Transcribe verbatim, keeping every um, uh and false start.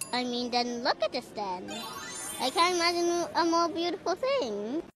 I mean, then look at this then. I can't imagine a more beautiful thing.